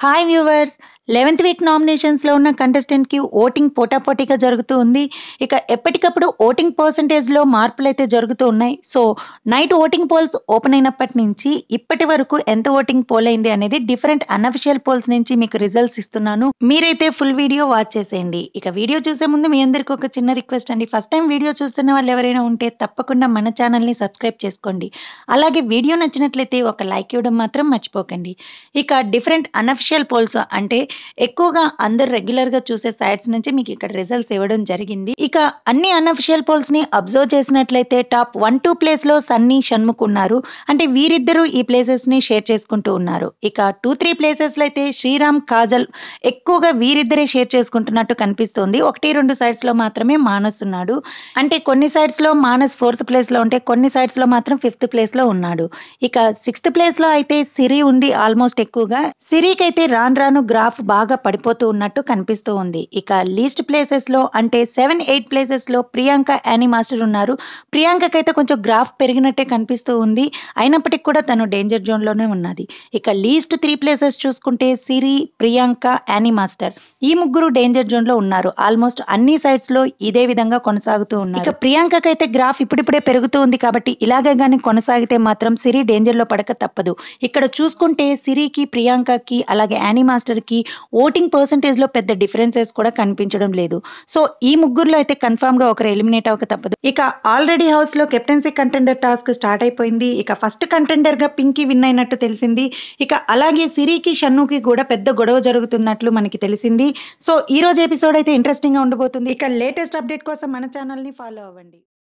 Hi viewers 11th week నామినేషన్స్లో ఉన్న కంటెస్టెంట్కి voting పోటాపోటీగా జరుగుతూ ఉంది. ఇక ఎప్పటికప్పుడు ఓటింగ్ పర్సంటేజ్లో మార్పులు అయితే జరుగుతూ ఉన్నాయి. So night voting polls open అయినప్పటి నుంచి ఇప్పటి వరకు ఎంత ఓటింగ్ పోల్ అయింది అనేది డిఫరెంట్ అన్అఫిషియల్ పోల్స్ నుంచి మీకు రిజల్ట్స్ ఇస్తున్నాను. మీరైతే ఫుల్ వీడియో వాచ్ చేసేయండి. ఇక వీడియో చూసే ముందు మీ అందరికీ ఒక చిన్న రిక్వెస్ట్ అండి. ఫస్ట్ టైం వీడియో చూస్తున్న వాళ్ళు ఎవరైనా ఉంటే తప్పకుండా మన ఛానల్ని సబ్స్క్రైబ్ చేసుకోండి. అలాగే వీడియో నచ్చినట్లయితే ఒక లైక్ ఇవ్వడం మాత్రం మర్చిపోకండి. ఇక డిఫరెంట్ అన్అఫిషియల్ పోల్స్ అంటే ఎక్కువగా అందరు రెగ్యులర్ గా చూసే సైట్స్ నుంచి మీకు ఇక్కడ రిజల్ట్స్ ఇవ్వడం జరిగింది. ఇక అన్ని అన్అఫిషియల్ పోల్స్ ని అబ్జర్వ్ చేసినట్లయితే టాప్ 1-2 ప్లేస్ లో సన్నీ, షణ్ముఖ్ ఉన్నారు. అంటే వీరిద్దరూ ఈ ప్లేసెస్ ని షేర్ చేసుకుంటూ ఉన్నారు. ఇక 2-3 ప్లేసెస్ లో అయితే శ్రీరామ్, కాజల్ ఎక్కువగా వీరిద్దరే షేర్ చేసుకుంటున్నట్టు కనిపిస్తోంది. 1-2 సైట్స్ లో మాత్రమే మానస్ ఉన్నాడు. అంటే కొన్ని సైట్స్ లో మానస్ 4th ప్లేస్ లో ఉంటే కొన్ని సైట్స్ లో మాత్రం 5th ప్లేస్ లో ఉన్నాడు. ఇక 6th ప్లేస్ లో అయితే సిరి ఉంది. ఆల్మోస్ట్ ఎక్కువగా సిరికి అయితే రాను గ్రాఫ్ బాగా పడిపోతూ ఉన్నట్టు కనిపిస్తూ ఉంది. ఇక లీస్ట్ ప్లేసెస్ లో అంటే 7-8 ప్లేసెస్ లో ప్రియాంక, యానీ మాస్టర్ ఉన్నారు. ప్రియాంకకైతే కొంచెం గ్రాఫ్ పెరిగినట్టే కనిపిస్తూ ఉంది. అయినప్పటికీ కూడా తను డేంజర్ జోన్ లోనే ఉన్నది. ఇక లీస్ట్ 3 ప్లేసెస్ చూసుకుంటే సిరి, ప్రియాంక, యానీ మాస్టర్ ఈ ముగ్గురు డేంజర్ జోన్ లో ఉన్నారు. ఆల్మోస్ట్ అన్ని సైట్స్ లో ఇదే విధంగా కొనసాగుతూ ఉన్నారు. ఇక ప్రియాంకకైతే గ్రాఫ్ ఇప్పుడిప్పుడే పెరుగుతూ ఉంది కాబట్టి ఇలాగే గానీ కొనసాగితే మాత్రం సిరి డేంజర్ లో పడక తప్పదు. ఇక్కడ చూసుకుంటే సిరికి, ప్రియాంకకి అలాగే యానీ మాస్టర్ కి ఓటింగ్ పర్సంటేజ్ లో పెద్ద డిఫరెన్సెస్ కూడా కనిపించడం లేదు. సో ఈ ముగ్గురులో అయితే కన్ఫర్మ్ గా ఒకరు ఎలిమినేట్ అవ్వక తప్పదు. ఇక ఆల్రెడీ హౌస్ లో కెప్టెన్సీ కంటెండర్ టాస్క్ స్టార్ట్ అయిపోయింది. ఇక ఫస్ట్ కంటెండర్ గా పింకీ విన్ అయినట్టు తెలిసింది. ఇక అలాగే సిరికి, షన్నుకి కూడా పెద్ద గొడవ జరుగుతున్నట్లు మనకి తెలిసింది. సో ఈ రోజు ఎపిసోడ్ అయితే ఇంట్రెస్టింగ్ గా ఉండబోతుంది. ఇక లేటెస్ట్ అప్డేట్ కోసం మన ఛానల్ ని ఫాలో అవ్వండి.